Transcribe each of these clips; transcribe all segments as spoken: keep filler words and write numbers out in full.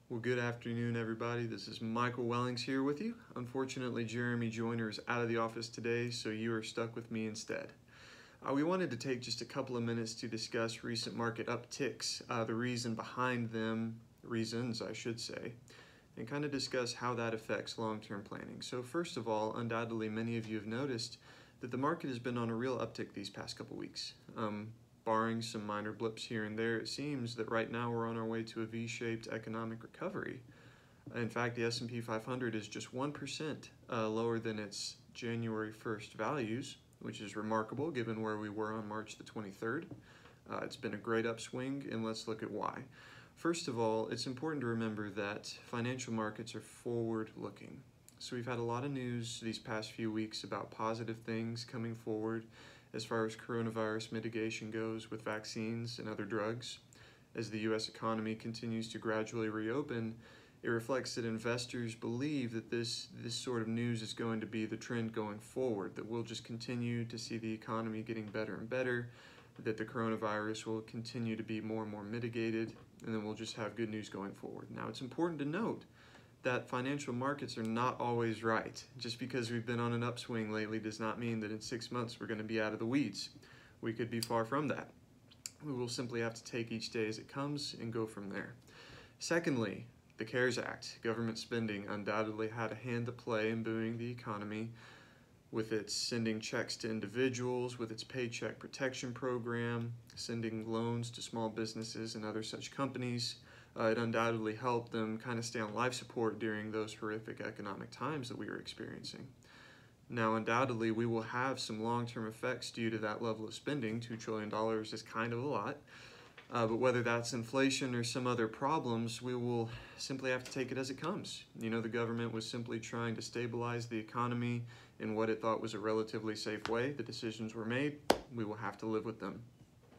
Well, good afternoon, everybody. This is Michael Wellings here with you. Unfortunately, Jeremy Joyner is out of the office today, so you are stuck with me instead. Uh, we wanted to take just a couple of minutes to discuss recent market upticks, uh, the reason behind them, reasons I should say, and kind of discuss how that affects long-term planning. So first of all, undoubtedly many of you have noticed that the market has been on a real uptick these past couple weeks. Um, Barring some minor blips here and there, it seems that right now we're on our way to a V-shaped economic recovery. In fact, the S and P five hundred is just one percent uh, lower than its January first values, which is remarkable given where we were on March the twenty-third. Uh, it's been a great upswing, and let's look at why. First of all, it's important to remember that financial markets are forward-looking. So we've had a lot of news these past few weeks about positive things coming forward as far as coronavirus mitigation goes with vaccines and other drugs. As the U S economy continues to gradually reopen, it reflects that investors believe that this, this sort of news is going to be the trend going forward, that we'll just continue to see the economy getting better and better, that the coronavirus will continue to be more and more mitigated, and then we'll just have good news going forward. Now, it's important to note that financial markets are not always right. Just because we've been on an upswing lately does not mean that in six months we're going to be out of the weeds. We could be far from that. We will simply have to take each day as it comes and go from there. Secondly, the CARES Act, government spending, undoubtedly had a hand to play in booming the economy with its sending checks to individuals, with its Paycheck Protection Program, sending loans to small businesses and other such companies. Uh, it undoubtedly helped them kind of stay on life support during those horrific economic times that we were experiencing. Now, undoubtedly, we will have some long-term effects due to that level of spending. two trillion dollars is kind of a lot. Uh, but whether that's inflation or some other problems, we will simply have to take it as it comes. You know, the government was simply trying to stabilize the economy in what it thought was a relatively safe way. The decisions were made. We will have to live with them.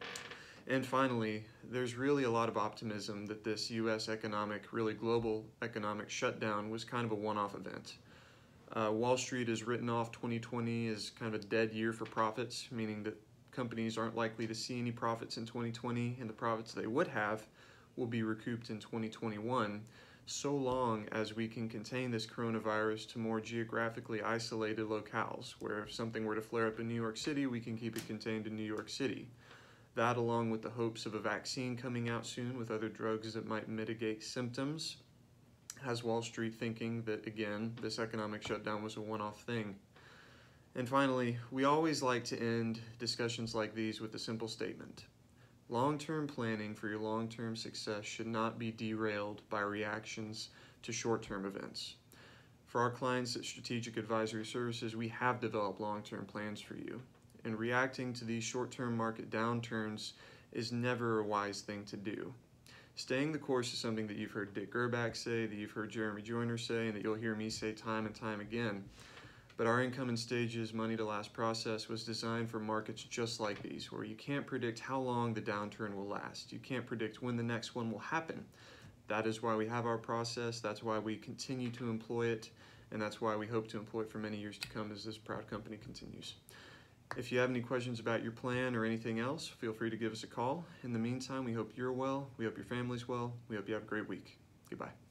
And finally, there's really a lot of optimism that this U S economic, really global economic shutdown was kind of a one-off event. Uh, Wall Street has written off twenty twenty as kind of a dead year for profits, meaning that companies aren't likely to see any profits in twenty twenty, and the profits they would have will be recouped in twenty twenty-one, so long as we can contain this coronavirus to more geographically isolated locales, where if something were to flare up in New York City, we can keep it contained in New York City. That, along with the hopes of a vaccine coming out soon with other drugs that might mitigate symptoms, has Wall Street thinking that, again, this economic shutdown was a one-off thing. And finally, we always like to end discussions like these with a simple statement. Long-term planning for your long-term success should not be derailed by reactions to short-term events. For our clients at Strategic Advisory Services, we have developed long-term plans for you. And reacting to these short-term market downturns is never a wise thing to do. Staying the course is something that you've heard Dick Gerbach say, that you've heard Jeremy Joyner say, and that you'll hear me say time and time again. But our Income in Stages Money to Last process was designed for markets just like these, where you can't predict how long the downturn will last. You can't predict when the next one will happen. That is why we have our process, that's why we continue to employ it, and that's why we hope to employ it for many years to come as this proud company continues. If you have any questions about your plan or anything else, feel free to give us a call. In the meantime, we hope you're well, we hope your family's well, we hope you have a great week. Goodbye.